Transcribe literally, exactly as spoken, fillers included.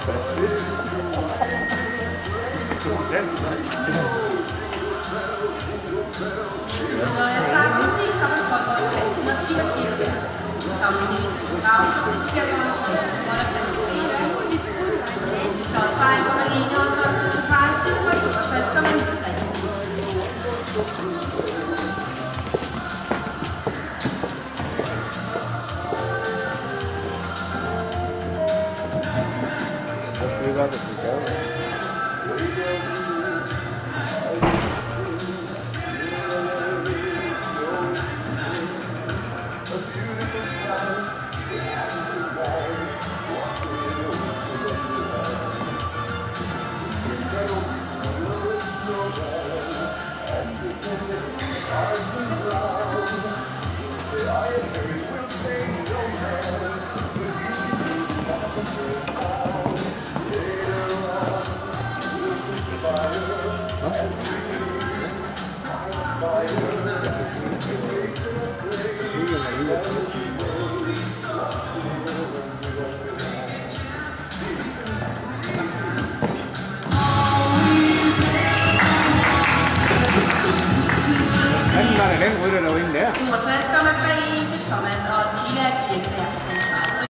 Når jeg starter med ti Thomas Folker i Hansen og ti af Kirkeberg. Sammenlignet med Skrave, som er Spjørgjørens Møde, hvor der kan blive base. Til tolv fejl kommer Line og så til surprise til på toogtres komma tre. Cuidado, cuidado. Den rytter der jo inde der. toogtres komma tre til Thomas og Tina Kirkeberg.